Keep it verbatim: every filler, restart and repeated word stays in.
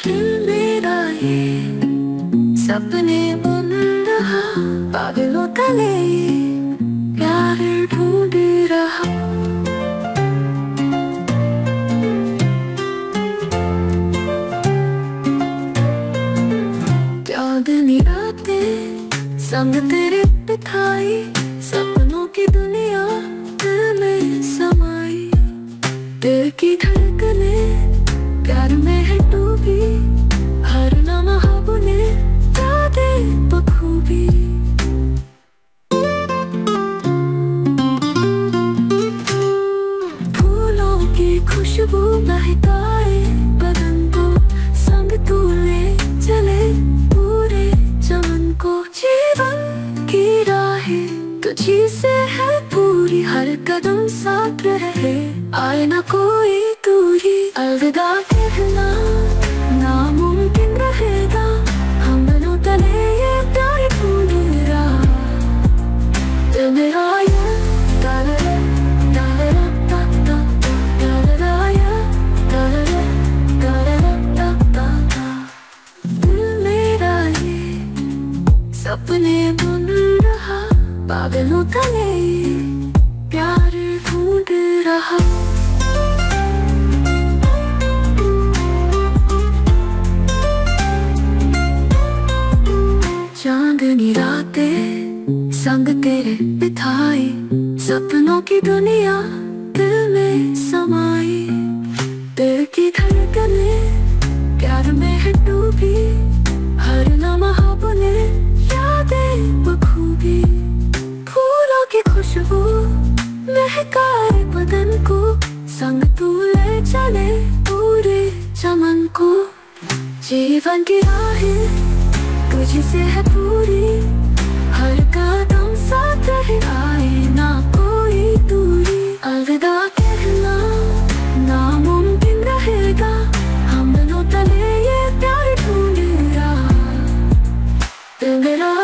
दिल मेरा ये सपने बुन रहा, पागलों तले प्यार ढूंढ रहा। चांदनी रातें संग तेरे बिताई, सपनों की दुनिया दिल में समाई। दिल की धड़कने प्यार में है डूबी, हर लम्हा बुने यादें बखूबी। फूलों की खुशबू महकाए बदन को, संग तू ले चले पूरे चमन को। जीवन की राहें तुझी से है पूरी, हर कदम साथ रहे आए ना कोई दूरी। अलविदा कहना नामुमकिन रहेगा, हम दोनों तले ये प्यार ढूंढ रहा। दिल मेरा ये तारा तारा ता ता तारा ये तारा तारा ता ता ता। दिल मेरा ये सपने बुन रहा, पागलों तले प्यार ढूंढ रहा। चांदनी रातें संग तेरे बिताई, सपनों की दुनिया दिल में समाई। दिल की धड़कने प्यार में है डूबी, हर लम्हा बुने यादें बखूबी। फूलों की खुशबू महकाए बदन को, संग तू ले चले पूरे चमन को। जीवन की राहें तुझी से है पूरी, हर कदम साथ रहे आए ना कोई दूरी। अलविदा कहना नामुमकिन रहेगा, हम दोनों तले ये प्यार ढूंढ रहा। दिल मेरा